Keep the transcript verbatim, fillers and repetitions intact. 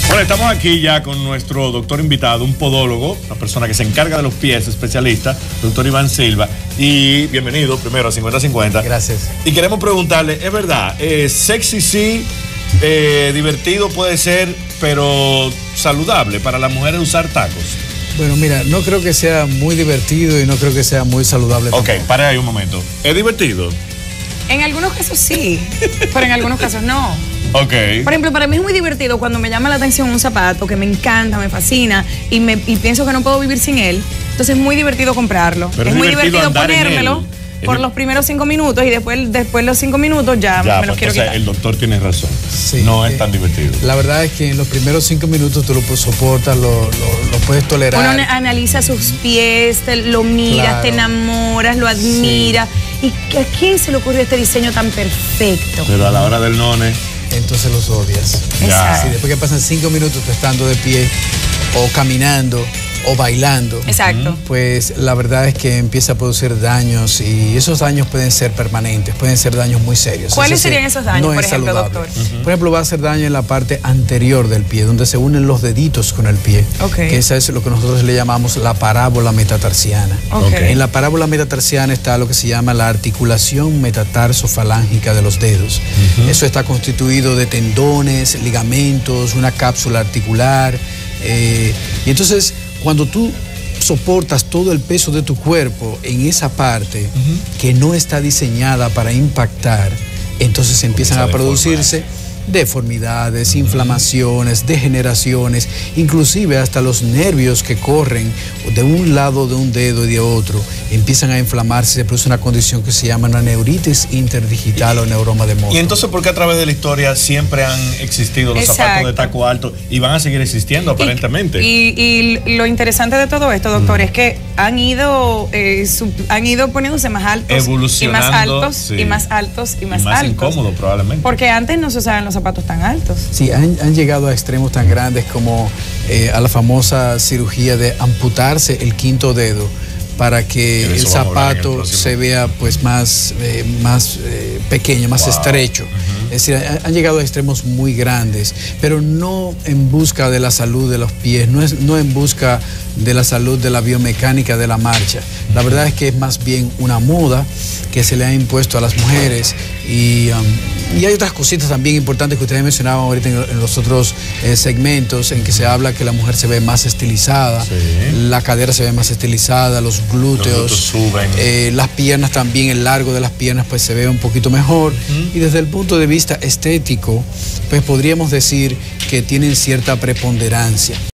Bueno, estamos aquí ya con nuestro doctor invitado, un podólogo, una persona que se encarga de los pies, especialista, doctor Iván Silva. Y bienvenido primero a cincuenta cincuenta. Gracias. Y queremos preguntarle, es verdad, eh, sexy sí, eh, divertido puede ser, pero saludable para las mujeres usar tacos. Bueno, mira, no creo que sea muy divertido y no creo que sea muy saludable. Ok, tampoco. para ahí un momento. ¿Es divertido? En algunos casos sí, pero en algunos casos no. Ok. Por ejemplo, para mí es muy divertido cuando me llama la atención un zapato que me encanta, me fascina y, me, y pienso que no puedo vivir sin él. Entonces es muy divertido comprarlo. Pero es, es muy divertido divertido andar en ponérmelo él. por Es los primeros cinco minutos y después, después los cinco minutos ya, Ya, me los pues, quiero entonces quitar. el doctor tiene razón. Sí, no es eh, tan divertido. La verdad es que en los primeros cinco minutos tú lo soportas, lo, lo, lo puedes tolerar. Uno analiza sus pies, te, lo miras, Claro. te enamoras, lo admiras. ¿Y a quién se le ocurrió este diseño tan perfecto? Pero a la hora del none... Entonces los odias. Exacto. Sí, después que pasan cinco minutos tú estando de pie o caminando o bailando, Exacto. pues la verdad es que empieza a producir daños y esos daños pueden ser permanentes, pueden ser daños muy serios. ¿Cuáles Es decir, serían esos daños, no por es ejemplo, saludable. doctor? Uh-huh. Por ejemplo, va a hacer daño en la parte anterior del pie, donde se unen los deditos con el pie. Ok. Que esa es lo que nosotros le llamamos la parábola metatarsiana. Ok. En la parábola metatarsiana está lo que se llama la articulación metatarso-falángica de los dedos. Uh-huh. Eso está constituido de tendones, ligamentos, una cápsula articular. Eh, y entonces, cuando tú soportas todo el peso de tu cuerpo en esa parte uh-huh. que no está diseñada para impactar, entonces empiezan a producirse deformidades, uh-huh. inflamaciones, degeneraciones, inclusive hasta los nervios que corren de un lado de un dedo y de otro empiezan a inflamarse, se produce una condición que se llama una neuritis interdigital y, o neuroma de Moro. Y entonces, ¿por qué a través de la historia siempre han existido los Exacto. zapatos de taco alto y van a seguir existiendo aparentemente? Y, y, y lo interesante de todo esto, doctor, mm. es que han ido, eh, sub, han ido poniéndose más altos y más altos sí. y más altos y más, y más altos. incómodo probablemente. Porque antes no se usaban los zapatos tan altos. Sí, han, han llegado a extremos tan grandes como eh, a la famosa cirugía de amputarse el quinto dedo para que el zapato el se vea pues más, eh, más eh, pequeño, más wow. estrecho. Uh-huh. Es decir, han, han llegado a extremos muy grandes, pero no en busca de la salud de los pies, no, es, no en busca de la salud de la biomecánica de la marcha. La verdad es que es más bien una moda que se le ha impuesto a las mujeres y, um, y hay otras cositas también importantes que ustedes mencionaban ahorita en, en los otros eh, segmentos en que se habla que la mujer se ve más estilizada, sí. la cadera se ve más estilizada, los glúteos, los glúteos suben. Eh, las piernas también, el largo de las piernas pues se ve un poquito mejor uh-huh. y desde el punto de vista estético pues podríamos decir que tienen cierta preponderancia.